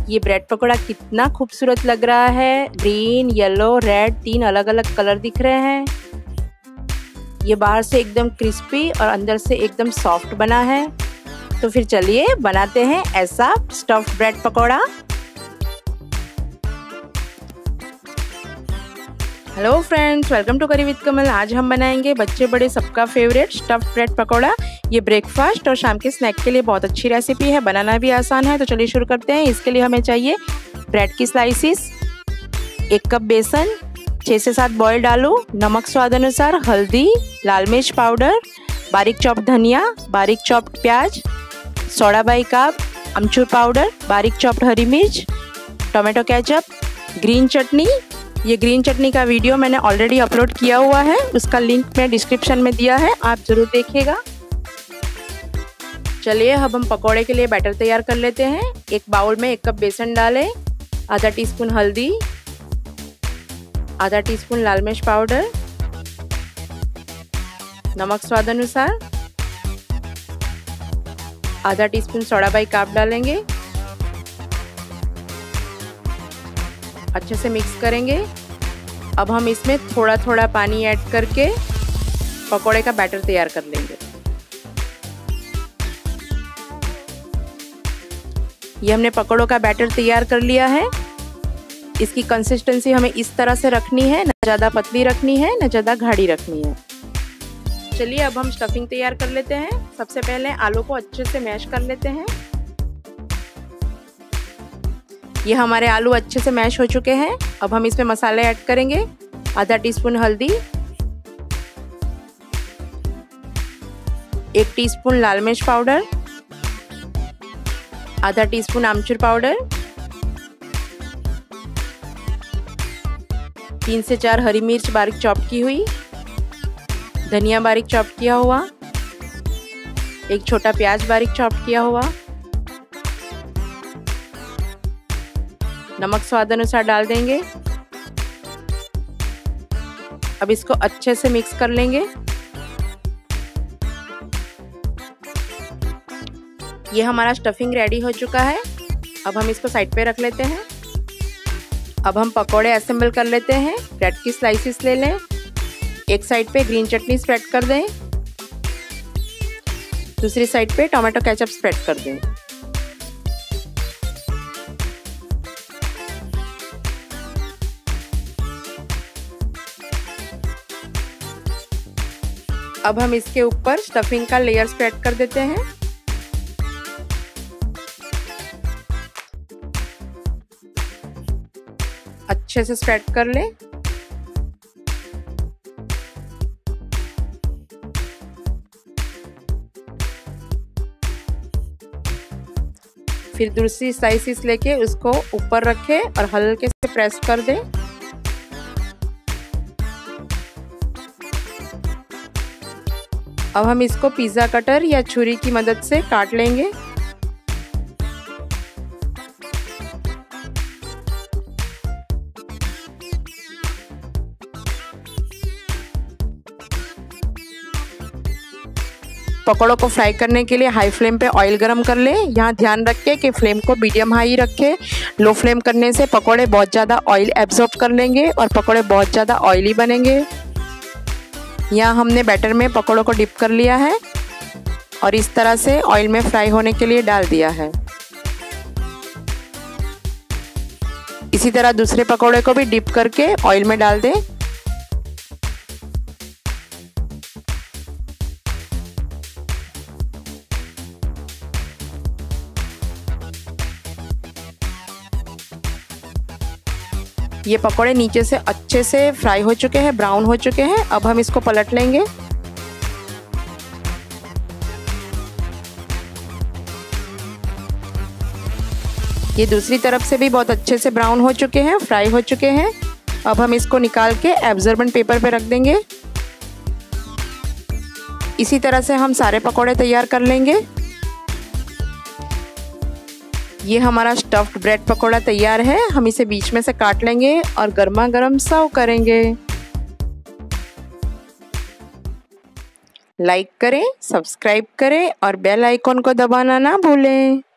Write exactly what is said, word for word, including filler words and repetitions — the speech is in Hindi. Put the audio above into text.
ये ब्रेड पकोड़ा कितना खूबसूरत लग रहा है। ग्रीन, येलो, रेड तीन अलग अलग कलर दिख रहे हैं। ये बाहर से एकदम क्रिस्पी और अंदर से एकदम सॉफ्ट बना है। तो फिर चलिए बनाते हैं ऐसा stuffed bread pakora. Hello friends, welcome to curry with Kamal. आज हम बनाएंगे बच्चे बड़े सबका फेवरेट स्टफ्ड ब्रेड पकोड़ा। ये ब्रेकफास्ट और शाम के स्नैक के लिए बहुत अच्छी रेसिपी है, बनाना भी आसान है। तो चलिए शुरू करते हैं। इसके लिए हमें चाहिए ब्रेड की स्लाइसिस, एक कप बेसन, छः से सात बॉइल्ड आलू, नमक स्वाद अनुसार, हल्दी, लाल मिर्च पाउडर, बारीक चॉप्ड धनिया, बारीक चॉप्ड प्याज, सोडा बाइकार्ब, अमचूर पाउडर, बारीक चॉप्ड हरी मिर्च, टोमेटो केचप, ग्रीन चटनी। ये ग्रीन चटनी का वीडियो मैंने ऑलरेडी अपलोड किया हुआ है, उसका लिंक मैं डिस्क्रिप्शन में दिया है, आप ज़रूर देखिएगा। चलिए अब हम पकोड़े के लिए बैटर तैयार कर लेते हैं। एक बाउल में एक कप बेसन डालें, आधा टीस्पून हल्दी, आधा टीस्पून लाल मिर्च पाउडर, नमक स्वाद अनुसार, आधा टीस्पून सोडा बाइकार्ब डालेंगे। अच्छे से मिक्स करेंगे। अब हम इसमें थोड़ा थोड़ा पानी ऐड करके पकोड़े का बैटर तैयार कर लेंगे। ये हमने पकोड़ों का बैटर तैयार कर लिया है। इसकी कंसिस्टेंसी हमें इस तरह से रखनी है, न ज़्यादा पतली रखनी है न ज़्यादा गाढ़ी रखनी है। चलिए अब हम स्टफिंग तैयार कर लेते हैं। सबसे पहले आलू को अच्छे से मैश कर लेते हैं। ये हमारे आलू अच्छे से मैश हो चुके हैं। अब हम इसमें मसाले ऐड करेंगे। आधा टीस्पून हल्दी, एक टीस्पून लाल मिर्च पाउडर, आधा टीस्पून आमचूर पाउडर, तीन से चार हरी मिर्च बारीक चॉप की हुई, धनिया बारीक चॉप किया हुआ, एक छोटा प्याज बारीक चॉप किया हुआ, नमक स्वाद अनुसार डाल देंगे। अब इसको अच्छे से मिक्स कर लेंगे। ये हमारा स्टफिंग रेडी हो चुका है। अब हम इसको साइड पे रख लेते हैं। अब हम पकोड़े असेंबल कर लेते हैं। ब्रेड की स्लाइसिस ले लें, एक साइड पे ग्रीन चटनी स्प्रेड कर दें, दूसरी साइड पे टोमेटो केचप स्प्रेड कर दें। अब हम इसके ऊपर स्टफिंग का लेयर स्प्रेड कर देते हैं। अच्छे से स्प्रेड कर लें। फिर दूसरी स्लाइसिस लेके उसको ऊपर रखें और हल्के से प्रेस कर दें। अब हम इसको पिज़्ज़ा कटर या छुरी की मदद से काट लेंगे। पकोड़ों को फ्राई करने के लिए हाई फ्लेम पे ऑयल गरम कर लें। यहाँ ध्यान रखें कि फ्लेम को मीडियम हाई रखें। लो फ्लेम करने से पकोड़े बहुत ज़्यादा ऑयल एब्जॉर्ब कर लेंगे और पकोड़े बहुत ज़्यादा ऑयली बनेंगे। यहाँ हमने बैटर में पकोड़ों को डिप कर लिया है और इस तरह से ऑयल में फ्राई होने के लिए डाल दिया है। इसी तरह दूसरे पकोड़े को भी डिप करके ऑयल में डाल दें। ये पकोड़े नीचे से अच्छे से फ्राई हो चुके हैं, ब्राउन हो चुके हैं। अब हम इसको पलट लेंगे। ये दूसरी तरफ से भी बहुत अच्छे से ब्राउन हो चुके हैं, फ्राई हो चुके हैं। अब हम इसको निकाल के एब्जॉर्बेंट पेपर पे रख देंगे। इसी तरह से हम सारे पकोड़े तैयार कर लेंगे। ये हमारा स्टफ्ड ब्रेड पकोड़ा तैयार है। हम इसे बीच में से काट लेंगे और गर्मा गर्म सर्व करेंगे। लाइक करें, सब्सक्राइब करें और बेल आइकॉन को दबाना ना भूलें।